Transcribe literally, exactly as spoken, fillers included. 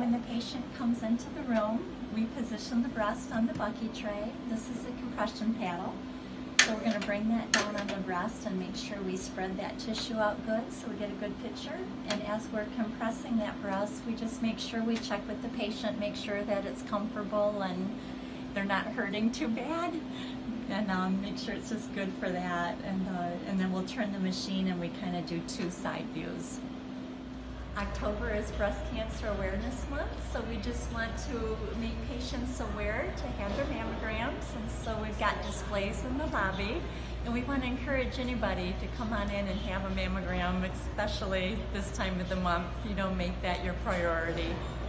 when the patient comes into the room, we position the breast on the bucky tray. This is a compression paddle. So we're going to bring that down on the breast and make sure we spread that tissue out good so we get a good picture. And as we're compressing that breast, we just make sure we check with the patient, make sure that it's comfortable and they're not hurting too bad. And um, make sure it's just good for that. And, uh, and then we'll turn the machine and we kind of do two side views. October is Breast Cancer Awareness Month, so we just want to make patients aware to have their mammograms, and so we've got displays in the lobby, and we want to encourage anybody to come on in and have a mammogram, especially this time of the month. You know, make that your priority.